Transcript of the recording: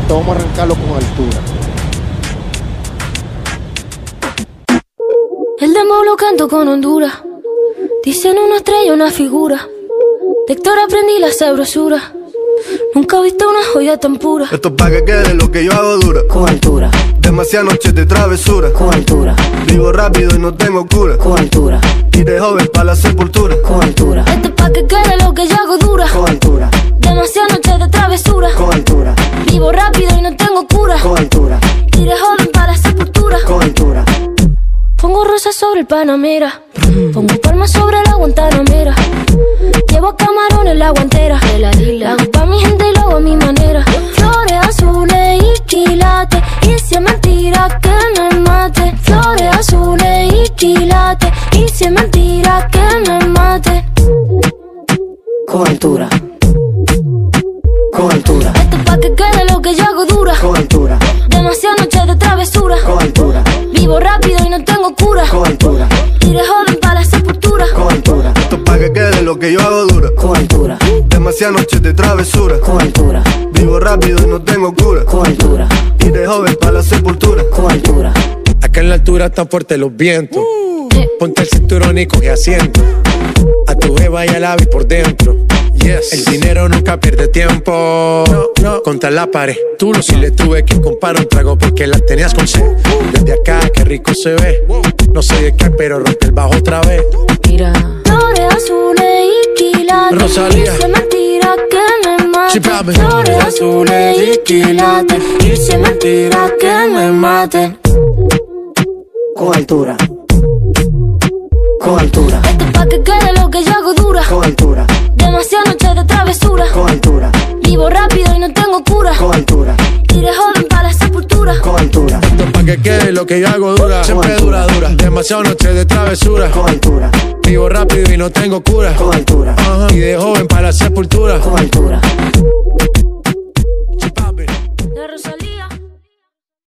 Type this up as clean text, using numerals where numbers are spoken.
esto vamos a arrancarlo con altura. El demo lo canto con Honduras. Dicen una estrella, una figura. De Héctor aprendí la sabrosura. Nunca he visto una joya tan pura. Esto es pa' que quede lo que yo hago dura. Con altura. Demasiadas noches de travesura. Con altura. Vivo rápido y no tengo cura. Con altura. Y de joven pa' la sepultura. Con altura. Esto es pa' que quede lo que yo hago dura. Con altura. Demasiadas noches de travesura. Con altura. Vivo rápido y no tengo cura. Con altura. Y de joven para la sepultura. Con altura. Pongo rosas sobre el Panamera. Pongo palmas sobre la Guantanamera. Llevo camarones en la guantera. La hago pa' mi gente y lo hago a mi manera. Flores azules y quilates. Y si es mentira que me mate. Flores azules y quilates. Y si es mentira que me mate. Con altura. Con altura. Esto es pa' que quede lo que yo hago dura. Con altura. Demasiadas noches de travesura. Con altura. Vivo rápido y no tengo cura. Con altura. Y de joven para la sepultura. Con altura. Esto es pa' que quede lo que yo hago dura. Con altura. Demasiadas noches de travesura. Con altura. Vivo rápido y no tengo cura. Con altura. Y de joven pa' la sepultura. Con altura. Acá en la altura están fuertes los vientos. Ponte el cinturón y coge asiento. A tu jeva y al ave por dentro. Yes. El dinero nunca pierde tiempo. No. Contra la pared. Tú no. Si le tuve que comprar un trago porque la tenías con sed. Desde acá, qué rico se ve. No sé de qué, pero rompe el bajo otra vez. Mira. Flores azules y quilates. Rosalía. Y si es mentira que me mate. Sí, papi. Flores azules y quilates. Y si es mentira que me mate. Con altura. Con altura. Esto es pa' que quede lo que yo hago dura. Con altura. Demasiadas noches de travesura. Con altura. Vivo rápido y no tengo cura. Con altura. Y de joven para la sepultura. Con altura. Esto es pa' que quede lo que yo hago dura. Siempre dura. Demasiadas noches de travesura. Con altura. Vivo rápido y no tengo cura. Con altura. Y de joven para la sepultura. Con altura.